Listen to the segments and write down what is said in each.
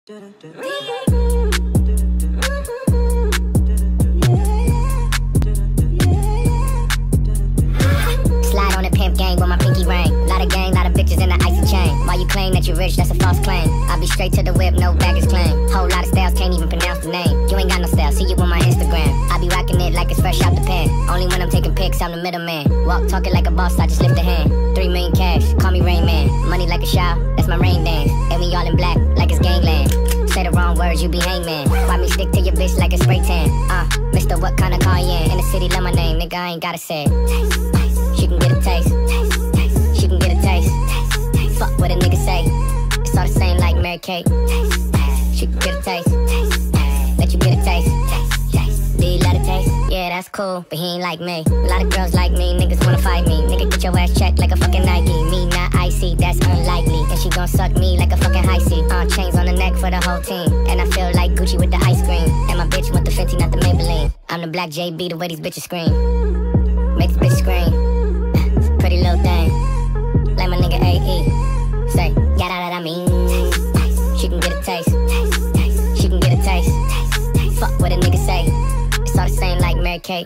Slide on the pimp gang with my pinky ring. Lot of gang, lot of bitches in the icy chain. While you claim that you rich, that's a false claim. I be straight to the whip, no baggage claim. Whole lot of styles, can't even pronounce the name. You ain't got no style, see you on my Instagram. I be rocking it like it's fresh out the pen. Only when I'm taking pics, I'm the middleman. Walk talking like a boss, I just lift a hand. 3 million cash, call me Rain Man. Money like a shower, that's my rain dance. And we all in black, like it's gangland. Say the wrong words, you be hangman. Why me stick to your bitch like a spray tan? Mister, what kind of car you in? In the city, love my name, nigga, I ain't gotta say it. She can get a taste. She can get a taste. Fuck what a nigga say. It's all the same like Mary Kate. She can get a taste. Let you get a taste. Do you love a taste? Yeah, that's cool, but he ain't like me. A lot of girls like me, niggas wanna fight me. Nigga, get your ass checked like a fucking Nike. Me not icy, that's unlikely. And she gon' suck me like a fucking high C. Chains on the neck for the whole team. And I feel like Gucci with the ice cream. And my bitch want the Fenty, not the Maybelline. I'm the black JB, the way these bitches scream. Make this bitch scream. Pretty little thing. Like my nigga AE. Say, yada that I mean. She can get a taste. She can get a taste. Fuck what a nigga say. It's all the same like Mary Kate.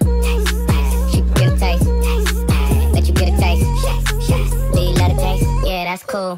She can get a taste. Let you get a taste. Do you love a taste? Yeah, that's cool.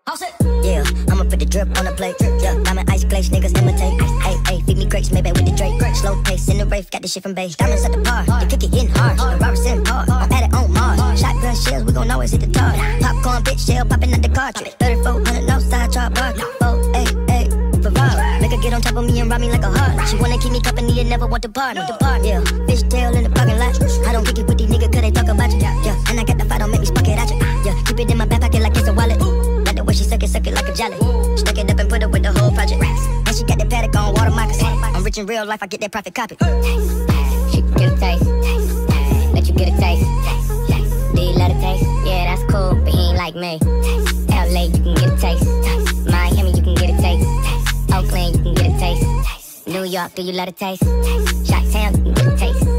Yeah, I'ma put the drip on the plate. Yeah, diamond ice glaze, niggas imitate. Hey, hey, feed me grapes, maybe with the Drake. Slow pace in the rave, got this shit from base. Diamonds at the bar, you kick it in hard. The Robert's in par, I'm at it on Mars. Shotgun shells, we gon' always hit the tar. Popcorn, bitch, shell popping out the cartridge. 3400 outside, chart bar. 488, Ferrari. Make her get on top of me and rob me like a heart. She wanna keep me company and never want to part. Yeah, fish tail in the parking lot. I don't kick it with these niggas cause they talk about you. Yeah, and I got the fight, don't make me spark it at you. Yeah, keep it in my back pocket like it's a wallet. Like the way she suck it like a jelly. Stuck it up and put it with the whole project. And she got the paddock on water moccasin. I'm rich in real life, I get that profit copy. She can get a taste. Let you get a taste. Do you love a taste? Yeah, that's cool, but he ain't like me. LA, you can get a taste. Miami, you can get a taste. Oakland, you can get a taste. New York, do you love a taste? Chi-Town, you can get a taste.